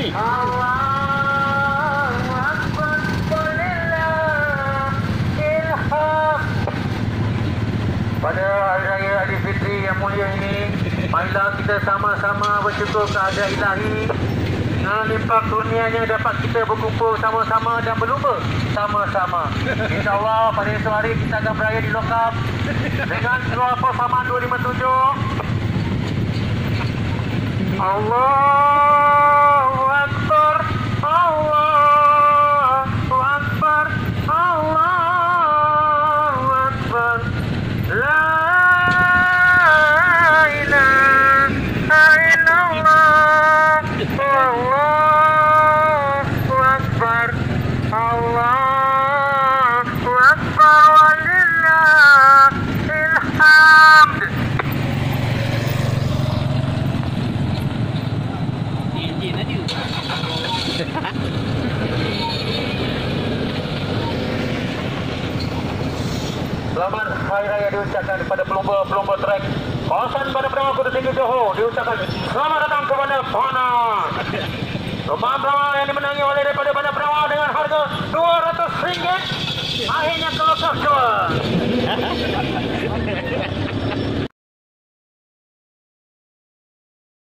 Allahu Akbar, walillahilham. Pada Hari Raya Aidilfitri yang mulia ini, marilah kita sama-sama bersyukur kepada Ilahi dengan limpah kurnianya dapat kita berkumpul sama-sama dan berlumba sama-sama. InsyaAllah pada esok hari kita akan beraya di Lokap dengan keluar persamaan 257. Allahu Akbar, Allahu Akbar, Allahu Akbar, La ilaha illallah, Allahu Akbar, Allahu Akbar, walillahilhamd. Selamat Hari Raya diucapkan kepada pelumba-pelumba trek kawasan Bandar Perang Kudu Tinggi Johor. Diucapkan selamat datang kepada Fana. Lomba berawal yang dimenangi oleh daripada Bandar Perang dengan harga RM200 akhirnya ke lokasi.